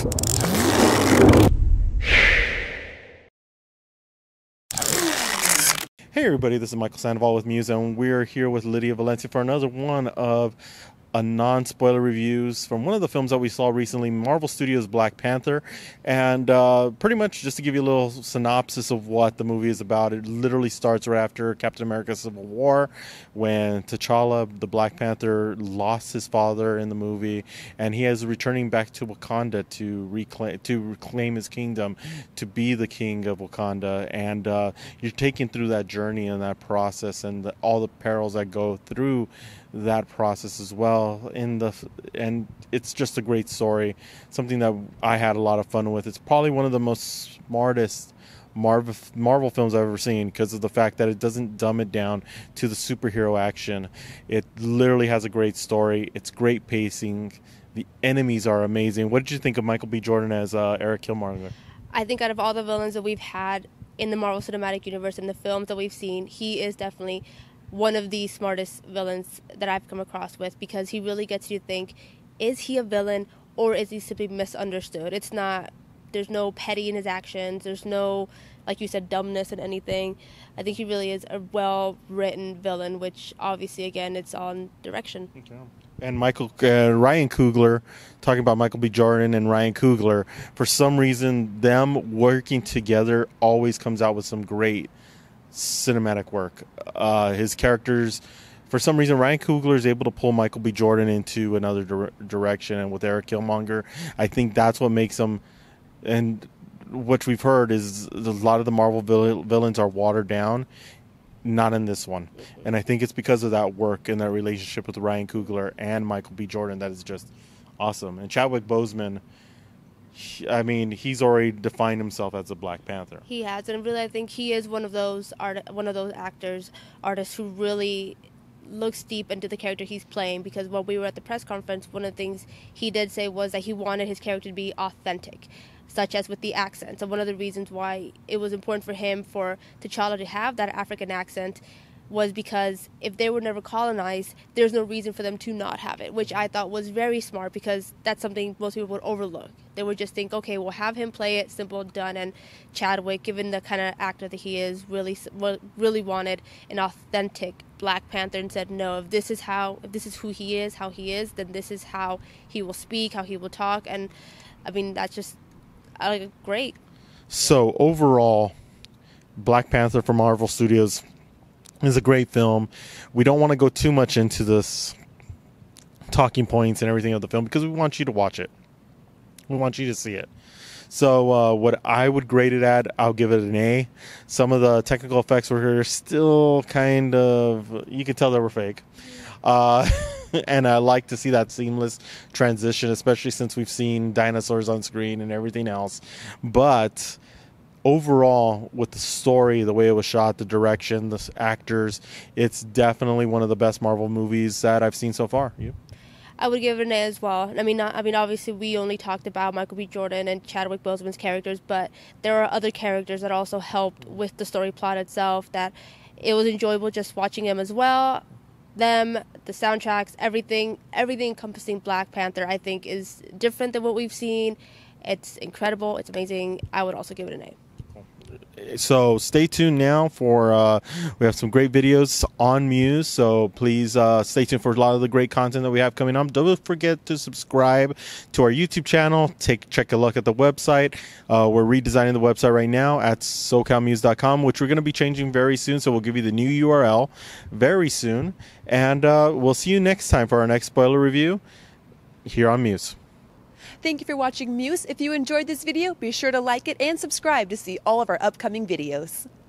Hey everybody, this is Michael Sandoval with MUSE, and we're here with Lidia Valencia for another one of a non-spoiler reviews from one of the films that we saw recently, Marvel Studios' Black Panther. And pretty much just to give you a little synopsis of what the movie is about, it literally starts right after Captain America Civil War, when T'Challa, the Black Panther, lost his father in the movie, and he is returning back to Wakanda to reclaim his kingdom, to be the king of Wakanda. And you're taken through that journey and that process and all the perils that go through that process as well. And it's just a great story, something that I had a lot of fun with. It's probably one of the most smartest Marvel films I've ever seen, because of the fact that it doesn't dumb it down to the superhero action. It literally has a great story. It's great pacing. The enemies are amazing. What did you think of Michael B. Jordan as Eric Killmonger? I think out of all the villains that we've had in the Marvel Cinematic Universe and the films that we've seen, he is definitely one of the smartest villains that I've come across with, because he really gets you to think, is he a villain or is he simply misunderstood? It's not, there's no petty in his actions, there's no, like you said, dumbness in anything. I think he really is a well-written villain, which obviously, again, it's on direction. Okay. And Ryan Coogler, talking about Michael B. Jordan and Ryan Coogler, for some reason, them working together always comes out with some great cinematic work. His characters, for some reason, Ryan Coogler is able to pull Michael B. Jordan into another direction, and with Eric Killmonger, I think that's what makes him. And what we've heard is a lot of the Marvel villains are watered down. Not in this one. And I think it's because of that work and that relationship with Ryan Coogler and Michael B. Jordan that is just awesome. And Chadwick Boseman, I mean, he's already defined himself as a Black Panther. He has, and really, I think he is one of those artists who really looks deep into the character he's playing. Because when we were at the press conference, one of the things he did say was that he wanted his character to be authentic, such as with the accents. And one of the reasons why it was important for him, for T'Challa to have that African accent, was because if they were never colonized, there's no reason for them to not have it, which I thought was very smart, because that's something most people would overlook. They would just think, okay, we'll have him play it, simple, done. And Chadwick, given the kind of actor that he is, really wanted an authentic Black Panther, and said, no, if this is who he is, how he is, then this is how he will speak, how he will talk. And I mean, that's just great. So overall, Black Panther from Marvel Studios is a great film. We don't want to go too much into this talking points and everything of the film, because we want you to watch it. We want you to see it. So what I would grade it at, I'll give it an A. Some of the technical effects were still kind of, you can tell they were fake. And I like to see that seamless transition, especially since we've seen dinosaurs on screen and everything else. But overall, with the story, the way it was shot, the direction, the actors, it's definitely one of the best Marvel movies that I've seen so far. You? I would give it an A as well. I mean, obviously, we only talked about Michael B. Jordan and Chadwick Boseman's characters, but there are other characters that also helped with the story plot itself, that it was enjoyable just watching them as well. Them, the soundtracks, everything encompassing Black Panther, I think, is different than what we've seen. It's incredible. It's amazing. I would also give it an A. So stay tuned now for we have some great videos on MUSE, so please stay tuned for a lot of the great content that we have coming up. Don't forget to subscribe to our YouTube channel. Check a look at the website. We're redesigning the website right now at SoCalMuse.com, which we're going to be changing very soon, so we'll give you the new URL very soon. And we'll see you next time for our next spoiler review here on MUSE. Thank you for watching MUSE. If you enjoyed this video, be sure to like it and subscribe to see all of our upcoming videos.